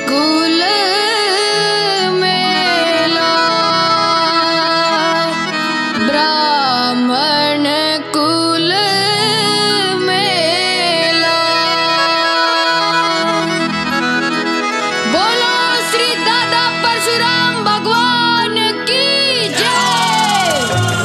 कुल मेला, ब्राह्मण कुल मेला। बोलो श्री दादा परशुराम भगवान की जय।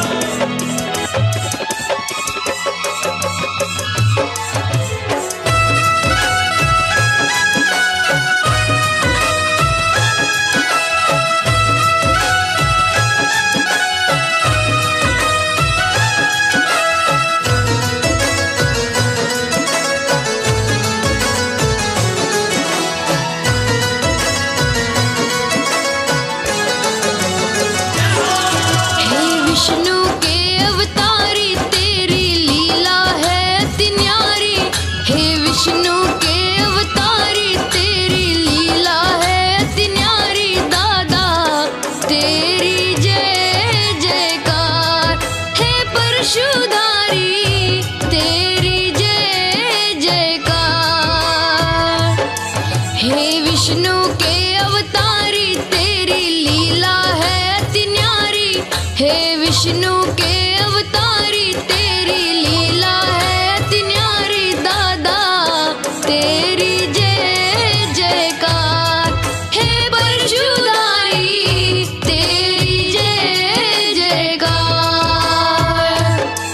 विष्णु के अवतारी तेरी लीला है अति न्यारी। हे विष्णु के अवतारी तेरी लीला है अति न्यारी। दादा तेरी जय जयकार। हे परशुधारी तेरी जय जयकार। हे विष्णु के अवतारी तेरी लीला है अति न्यारी। हे विष्णु के अवतारी तेरी लीला है अति न्यारी। दादा तेरी जय जयकार। हे परशुधारी तेरी जय जयकार।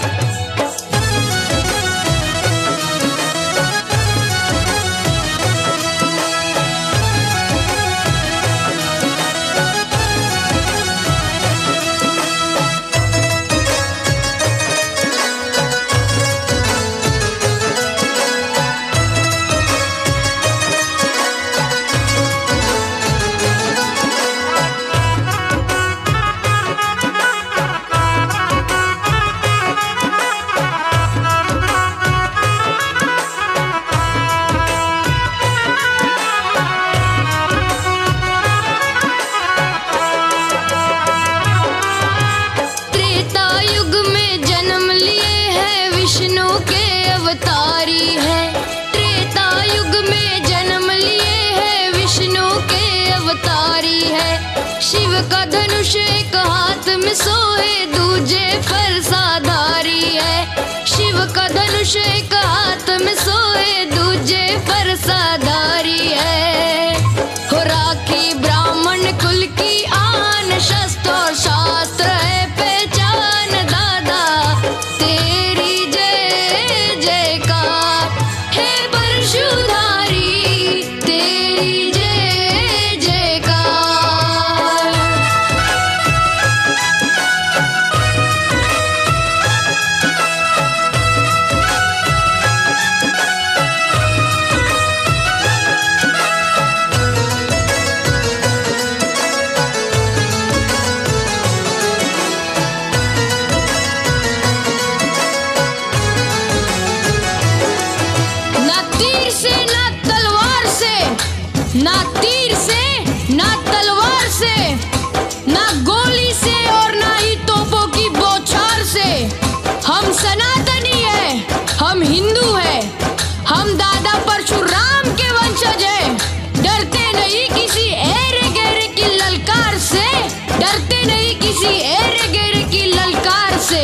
त्रेता युग में जन्म लिए हैं विष्णु के अवतारी है। त्रेता युग में जन्म लिए हैं विष्णु के अवतारी है। शिव का धनुष एक हाथ में सोहे दूजे फरसाधारी है। शिव का धनुष एक हाथ में सोहे दूजे फरसाधारी है। हो राखी ब्राह्मण कुल की आन शस्त्र और शास्त्र है पहचान। दादा तेरी जय जयकार। हे परशुधारी तेरी जय जयकार। ना तीर से ना तलवार से, ना तीर से ना तलवार से, ना गोली से और ना ही तोपों की बौछार से। हम सनातनी है, हम हिंदू है, हम दादा परशुराम के वंशज है। डरते नहीं किसी एरे गहरे की ललकार से। डरते नहीं किसी एरे गहरे की ललकार से।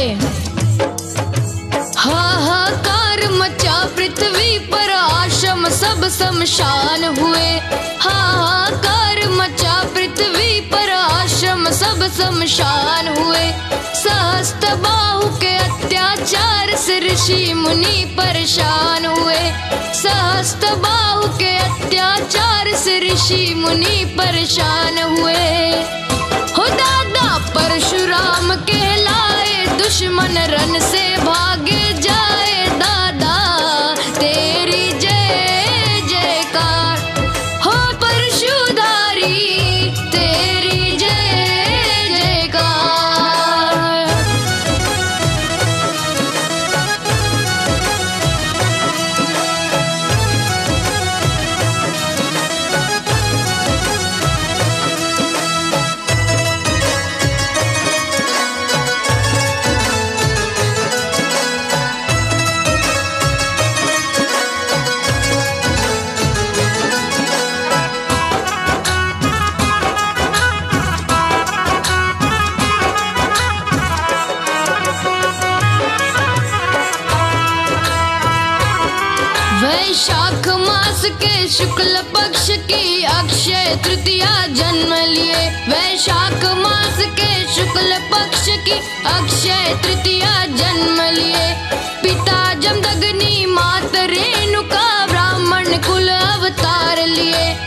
हाहाकार मचा पृथ्वी पर आश्रम सब शमशान हुए। हाहाकार मचा पृथ्वी पर आश्रम सब शमशान हुए। सहस्त्र बाहु के अत्याचार से ऋषि मुनि परेशान हुए। सहस्त्र बाहु के अत्याचार से ऋषि मुनि परेशान हुए। हो दादा परशुराम कहलाए दुश्मन रन से भागे जाए। दादा तेरी जय जयकार। हो परशुधारी तेरी जय जयकार। शुक्ल पक्ष की अक्षय तृतीया जन्म लिए। वैशाख मास के शुक्ल पक्ष की अक्षय तृतीया जन्म लिए। पिता जमदग्नि मात रेणुका ब्राह्मण कुल अवतार लिए।